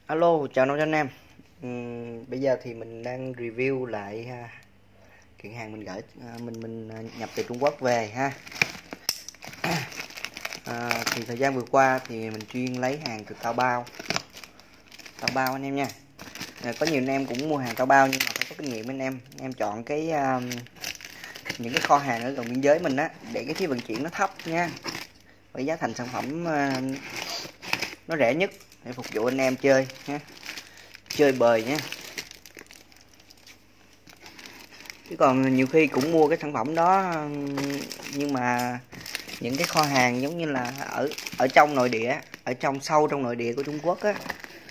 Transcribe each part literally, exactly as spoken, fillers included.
Alo, chào nông dân anh em. Ừm, bây giờ thì mình đang review lại ha, kiện hàng mình gửi à, mình mình nhập từ Trung Quốc về ha. À, thì thời gian vừa qua thì mình chuyên lấy hàng từ Taobao. Taobao anh em nha. À, có nhiều anh em cũng mua hàng Taobao nhưng mà phải có kinh nghiệm anh em. Anh em chọn cái um, những cái kho hàng ở gần biên giới mình á, để cái phí vận chuyển nó thấp nha. Với giá thành sản phẩm uh, nó rẻ nhất để phục vụ anh em chơi nha. Chơi bời nhé. Chứ còn nhiều khi cũng mua cái sản phẩm đó nhưng mà những cái kho hàng giống như là ở ở trong nội địa, ở trong sâu trong nội địa của Trung Quốc á,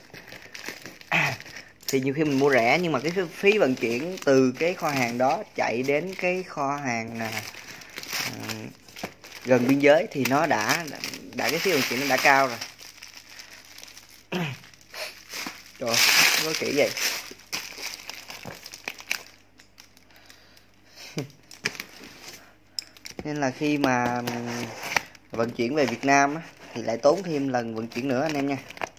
thì nhiều khi mình mua rẻ nhưng mà cái phí vận chuyển từ cái kho hàng đó chạy đến cái kho hàng à, gần biên giới thì nó đã đã cái phí vận chuyển nó đã cao rồi. Rồi, có kỹ vậy. Nên là khi mà vận chuyển về Việt Nam á, thì lại tốn thêm lần vận chuyển nữa anh em nha.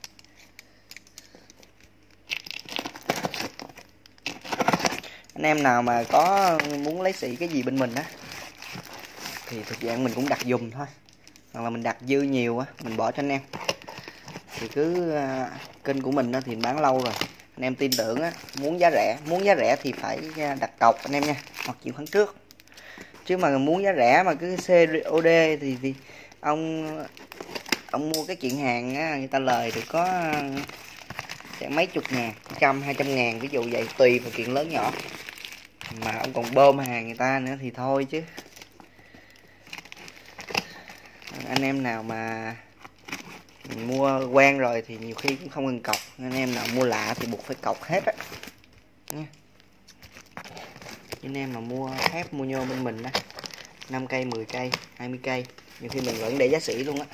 Anh em nào mà có muốn lấy xỉ cái gì bên mình á thì thực dạng mình cũng đặt dùm thôi, hoặc là mình đặt dư nhiều á mình bỏ cho anh em. Thì cứ uh, kênh của mình á thì bán lâu rồi, anh em tin tưởng á, muốn giá rẻ muốn giá rẻ thì phải đặt cọc anh em nha, hoặc chuyển khoản trước. Chứ mà muốn giá rẻ mà cứ xê ô đê thì, thì ông ông mua cái kiện hàng á, người ta lời được có chẳng mấy chục ngàn, trăm hai trăm ngàn ví dụ vậy, tùy vào kiện lớn nhỏ, mà ông còn bơm hàng người ta nữa thì thôi chứ. Anh em nào mà mua quen rồi thì nhiều khi cũng không cần cọc, anh em nào mua lạ thì buộc phải cọc hết á nha. Anh em mà mua thép mua nhôm bên mình á, năm cây, mười cây, hai mươi cây, nhiều khi mình vẫn để giá sỉ luôn á.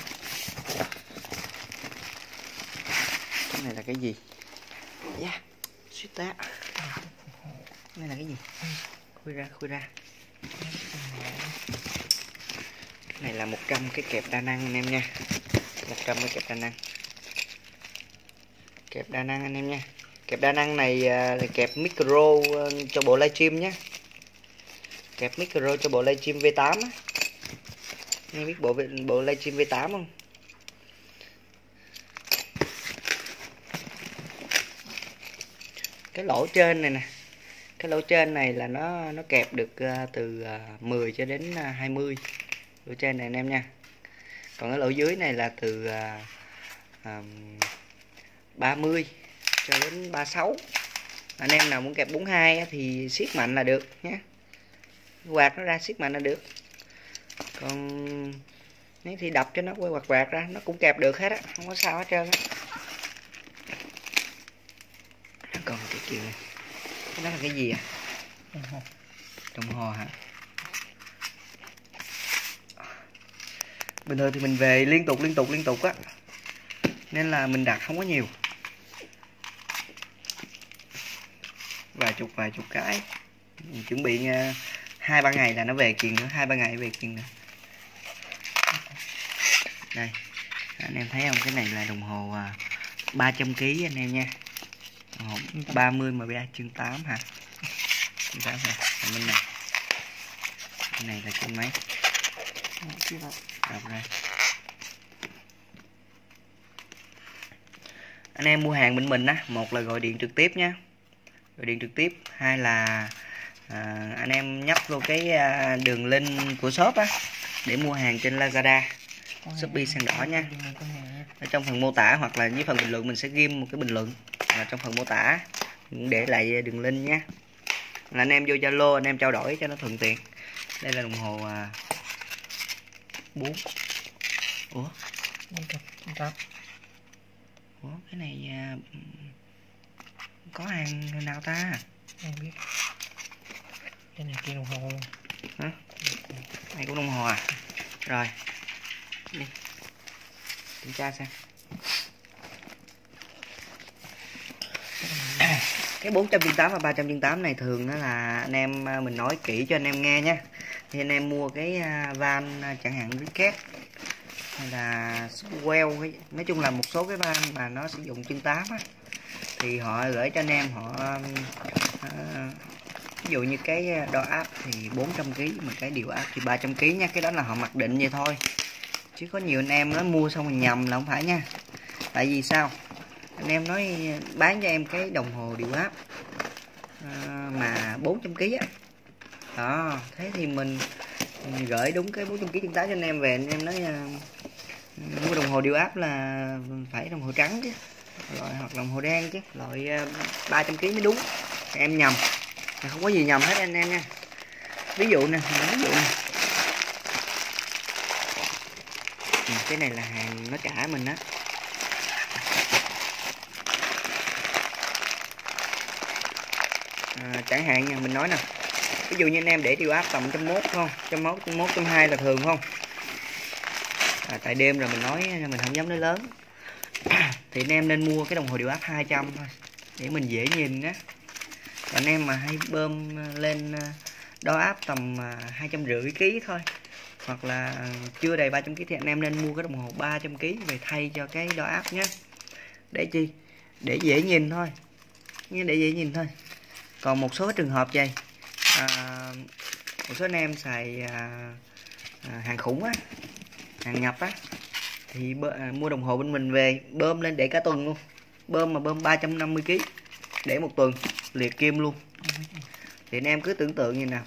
Cái này là cái gì? Yeah, suýt tá. Cái này là cái gì? Khui ra, khui ra. Cái này là một trăm cái kẹp đa năng anh em nha. một trăm cái kẹp đa năng. Kẹp đa năng anh em nha. Kẹp đa năng này là kẹp micro cho bộ livestream nhé. Kẹp micro cho bộ livestream V tám á. Anh biết bộ bộ livestream V tám không? Cái lỗ trên này nè, cái lỗ trên này là nó nó kẹp được từ mười cho đến hai mươi, lỗ trên này anh em nha. Còn cái lỗ dưới này là từ uh, ba mươi cho đến ba mươi sáu. Anh em nào muốn kẹp bốn mươi hai thì siết mạnh là được nhé, quạt nó ra siết mạnh là được. Còn nếu thì đập cho nó quay quạt quạt ra nó cũng kẹp được hết á, không có sao hết trơn á. Còn cái kiểu này, cái đó là cái gì à? Đồng hồ. Đồng hồ hả? Bình thường thì mình về liên tục liên tục liên tục á, nên là mình đặt không có nhiều, vài chục vài chục cái. Mình chuẩn bị hai ba ngày là nó về kiền nữa, hai ba ngày về kiền nữa. Đây anh em thấy không, cái này là đồng hồ ba trăm ki lô gam anh em nha, đồng hồ ba mươi M B A chương tám hả? Chương tám hả? Còn bên này, bên này là chương mấy? Đọc ra. Anh em mua hàng bên mình á, một là gọi điện trực tiếp nhé, gọi điện trực tiếp, hai là à, anh em nhấp vô cái à, đường link của shop á để mua hàng trên Lazada, Shopee Sen Đỏ nha. Ở trong phần mô tả hoặc là dưới phần bình luận mình sẽ ghi một cái bình luận, và trong phần mô tả cũng để lại đường link nha, là anh em vô Zalo anh em trao đổi cho nó thuận tiện. Đây là đồng hồ à, bốn. Ủa? Ủa cái này à, có hàng nào ta? Không biết. Cái này kia đồng hồ luôn. Hả? Này cũng đồng hồ à? Rồi. Đi. Kiểm tra xem. Cái bốn trăm tám và ba trăm tám này thường đó là anh em mình nói kỹ cho anh em nghe nha. Thì anh em mua cái van chẳng hạn Ricket hay là well, nói chung là một số cái van mà nó sử dụng chân tám á, thì họ gửi cho anh em họ uh, ví dụ như cái đo áp thì bốn trăm ki lô gam, mà cái điều áp thì ba trăm ki lô gam nha. Cái đó là họ mặc định vậy thôi, chứ có nhiều anh em nó mua xong rồi nhầm là không phải nha. Tại vì sao anh em nói bán cho em cái đồng hồ điều áp uh, mà bốn trăm ki lô gam á đó, thế thì mình, mình gửi đúng cái bốn trăm ki lô gam chân tám cho anh em về, anh em nói uh, mua đồng hồ điều áp là phải đồng hồ trắng chứ, loại hoặc đồng hồ đen chứ, loại uh, ba trăm ki lô gam mới đúng. Em nhầm, không có gì nhầm hết anh em nha. Ví dụ nè, ví dụ nè, cái này là hàng nó trả mình á. À, chẳng hạn nha, mình nói nè, ví dụ như anh em để điều áp tầm trăm mốt không, trăm mốt, trăm mốt, trăm hai là thường không. À, tại đêm rồi mình nói mình không dám nói lớn. Thì anh em nên mua cái đồng hồ điều áp hai trăm thôi để mình dễ nhìn á. Anh em mà hay bơm lên đo áp tầm hai trăm rưỡi ký thôi, hoặc là chưa đầy ba trăm ki lô gam thì anh em nên mua cái đồng hồ ba trăm ki lô gam về thay cho cái đo áp nhé. Để chi? Để dễ nhìn thôi, nghe, để dễ nhìn thôi. Còn một số trường hợp vậy, à, một số anh em xài à, à, hàng khủng á, hàng nhập á, thì bơ, à, mua đồng hồ bên mình về bơm lên để cả tuần luôn, bơm mà bơm ba trăm năm mươi ki lô gam để một tuần liệt kim luôn. Thì anh em cứ tưởng tượng như nào,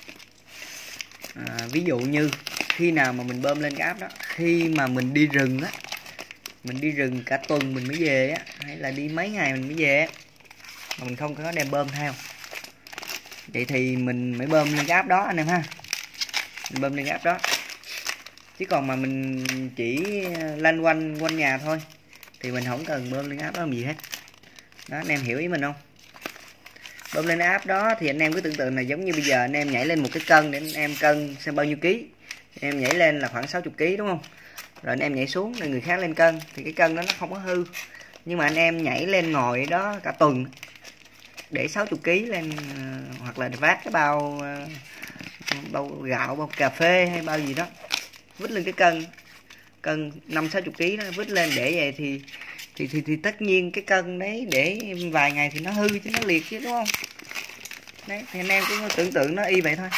à, ví dụ như khi nào mà mình bơm lên cái áp đó, khi mà mình đi rừng á, mình đi rừng cả tuần mình mới về á, hay là đi mấy ngày mình mới về á, mà mình không có đem bơm theo, vậy thì mình mới bơm lên cái áp đó anh em ha, mình bơm lên cái áp đó. Chứ còn mà mình chỉ lanh quanh quanh nhà thôi thì mình không cần bơm lên áp đó làm gì hết. Đó, anh em hiểu ý mình không? Bơm lên áp đó thì anh em cứ tưởng tượng là giống như bây giờ anh em nhảy lên một cái cân để anh em cân xem bao nhiêu ký. Anh em nhảy lên là khoảng sáu mươi ký đúng không? Rồi anh em nhảy xuống để người khác lên cân thì cái cân đó nó không có hư. Nhưng mà anh em nhảy lên ngồi đó cả tuần để sáu mươi ký lên, hoặc là vác cái bao bao gạo, bao cà phê hay bao gì đó vứt lên cái cân, cân năm sáu mươi ký đó vứt lên để vậy thì thì thì thì tất nhiên cái cân đấy để vài ngày thì nó hư chứ, nó liệt chứ đúng không? Đấy thì anh em cũng tưởng tượng nó y vậy thôi.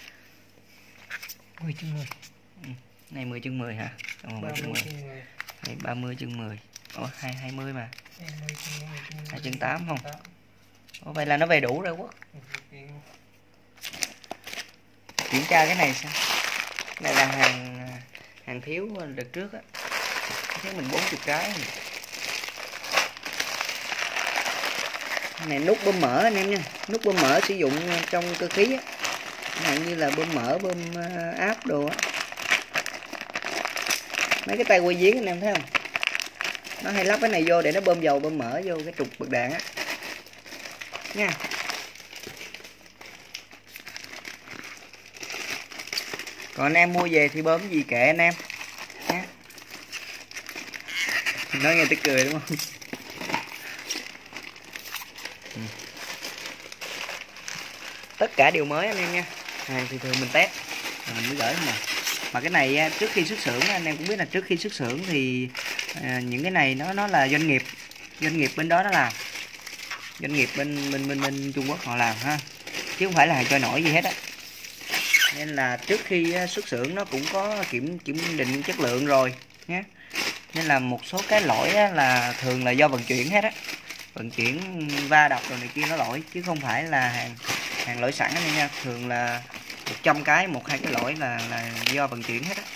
mười chân mười. Ừ, này mười chân mười hả? Còn mười chân mười. Đây ba mươi chân mười. Ủa hai hai mươi mà. hai chân tám không? Ủa vậy là nó về đủ rồi Quốc. Kiểm tra cái này sao? Cái này là hàng hàng thiếu đợt trước á. Thiếu mình bốn mươi cái. Cái này nút bơm mỡ anh em nha, nút bơm mỡ sử dụng trong cơ khí á, này như là bơm mỡ, bơm áp đồ á. Mấy cái tay quay giếng anh em thấy không, nó hay lắp cái này vô để nó bơm dầu bơm mỡ vô cái trục bật đạn á nha. Còn anh em mua về thì bơm cái gì kệ anh em nha. Nói nghe tức cười đúng không? Ừ. Tất cả đều mới anh em nha, hàng thì thường mình test rồi mình mới gửi mà. Mà cái này trước khi xuất xưởng anh em cũng biết là trước khi xuất xưởng thì à, những cái này nó nó là doanh nghiệp doanh nghiệp bên đó nó làm, doanh nghiệp bên bên bên, bên Trung Quốc họ làm ha, chứ không phải là hàng trôi nổi gì hết á. Nên là trước khi xuất xưởng nó cũng có kiểm kiểm định chất lượng rồi nhé. Nên là một số cái lỗi là thường là do vận chuyển hết á, vận chuyển va đập rồi này kia nó lỗi, chứ không phải là hàng hàng lỗi sẵn này nha. Thường là một trăm cái, một hai cái lỗi là là do vận chuyển hết á.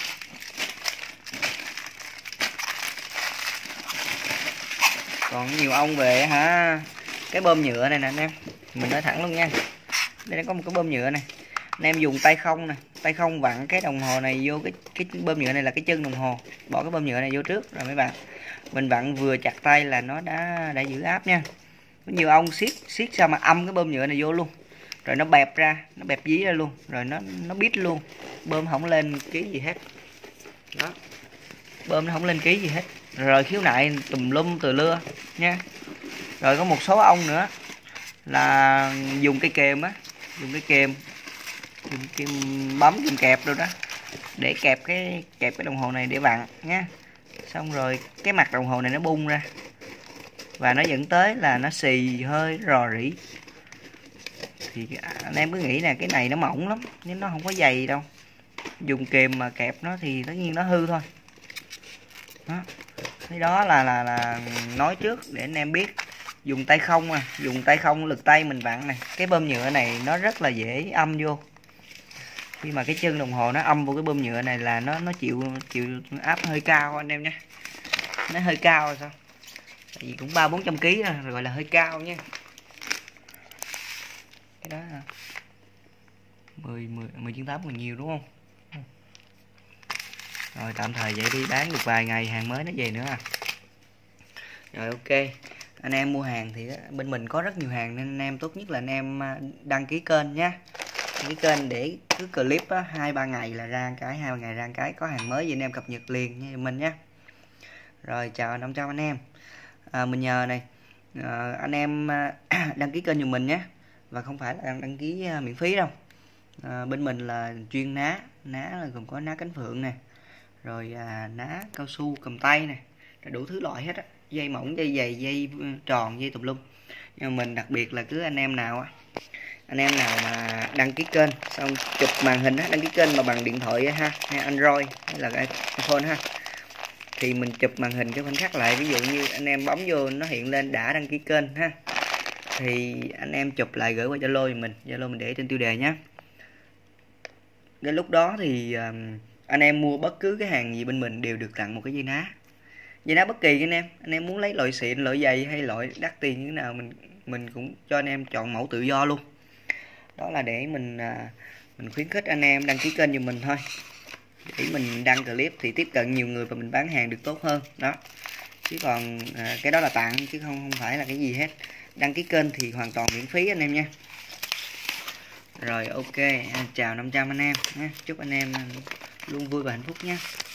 Còn nhiều ông về hả, cái bơm nhựa này nè anh em, mình nói thẳng luôn nha, đây có một cái bơm nhựa này, anh em dùng tay không nè, tay không vặn cái đồng hồ này vô cái cái bơm nhựa này là cái chân đồng hồ, bỏ cái bơm nhựa này vô trước rồi mấy bạn mình vặn vừa chặt tay là nó đã đã giữ áp nha. Có nhiều ông siết siết sao mà âm cái bơm nhựa này vô luôn, rồi nó bẹp ra, nó bẹp dí ra luôn, rồi nó nó bít luôn, bơm không lên ký gì hết đó, bơm nó không lên ký gì hết, rồi khiếu nại tùm lum từ lưa nha. Rồi có một số ông nữa là dùng cây kềm á, dùng cái kềm, dùng kim bấm, kim kẹp rồi đó, để kẹp cái kẹp cái đồng hồ này để vặn nhé. Xong rồi cái mặt đồng hồ này nó bung ra và nó dẫn tới là nó xì hơi rò rỉ. Thì anh em cứ nghĩ là cái này nó mỏng lắm nhưng nó không có dày đâu, dùng kềm mà kẹp nó thì tất nhiên nó hư thôi. Đó, cái đó là là là nói trước để anh em biết. Dùng tay không à, dùng tay không lực tay mình vặn này, cái bơm nhựa này nó rất là dễ âm vô. Khi mà cái chân đồng hồ nó âm vô cái bơm nhựa này là nó nó chịu chịu áp hơi cao anh em nhé. Nó hơi cao rồi sao? Tại vì cũng ba bốn trăm ký rồi, gọi là hơi cao nha. Cái đó là mười mười mười chín tám còn nhiều đúng không? Rồi tạm thời vậy đi, bán được vài ngày hàng mới nó về nữa à. Rồi ok, anh em mua hàng thì bên mình có rất nhiều hàng nên anh em tốt nhất là anh em đăng ký kênh nhé. Đăng ký kênh để cứ clip hai ba ngày là ra cái, hai ba ngày ra cái, có hàng mới gì anh em cập nhật liền nha mình nhé. Rồi chào năm trăm anh em. À, mình nhờ này à, anh em đăng ký kênh giùm mình nhé, và không phải là đăng, đăng ký miễn phí đâu. À, bên mình là chuyên ná, ná là gồm có ná cánh phượng nè, rồi à, ná cao su cầm tay nè, đủ thứ loại hết á, dây mỏng, dây dày, dây tròn, dây tùm lum. Nhưng mà mình đặc biệt là cứ anh em nào á, anh em nào mà đăng ký kênh xong chụp màn hình á, đăng ký kênh mà bằng điện thoại á, ha, hay Android hay là iPhone ha, thì mình chụp màn hình cái khoảnh khắc lại, ví dụ như anh em bấm vô nó hiện lên đã đăng ký kênh ha, thì anh em chụp lại gửi qua Zalo thì mình, Zalo mình để trên tiêu đề nhé. Đến lúc đó thì um, anh em mua bất cứ cái hàng gì bên mình đều được tặng một cái dây ná, dây ná bất kỳ anh em. Anh em muốn lấy loại xịn, loại dày hay loại đắt tiền như thế nào mình mình cũng cho anh em chọn mẫu tự do luôn. Đó là để mình uh, mình khuyến khích anh em đăng ký kênh giùm mình thôi, để mình đăng clip thì tiếp cận nhiều người và mình bán hàng được tốt hơn đó. Chứ còn à, cái đó là tặng chứ không không phải là cái gì hết. Đăng ký kênh thì hoàn toàn miễn phí anh em nha. Rồi ok, chào năm trăm anh em nhé. Chúc anh em luôn vui và hạnh phúc nhé.